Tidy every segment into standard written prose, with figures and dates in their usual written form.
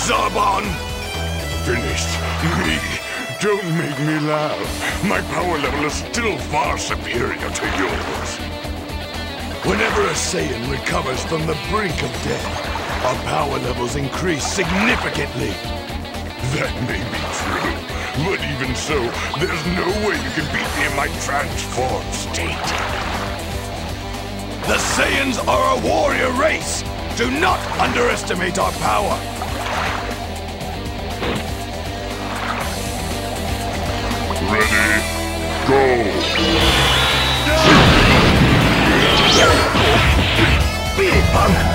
Zarbon! Finished. Me? Don't make me laugh. My power level is still far superior to yours. Whenever a Saiyan recovers from the brink of death, our power levels increase significantly. That may be true, but even so, there's no way you can beat me in my transformed state. The Saiyans are a warrior race! Do not underestimate our power! Ready, go! Beat it, punk!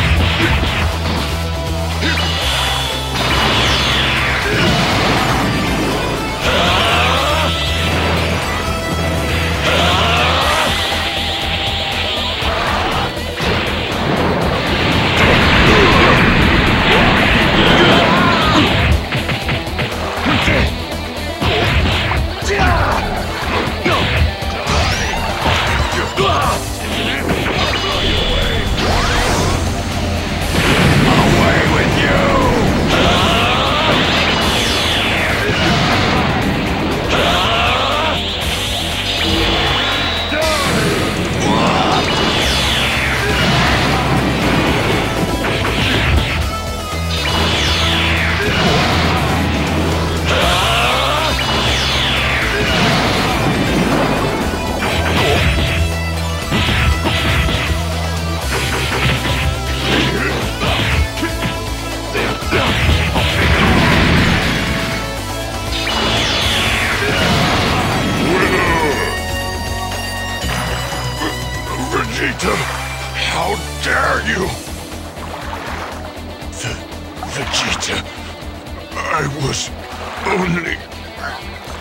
Vegeta, how dare you! Vegeta, I was only...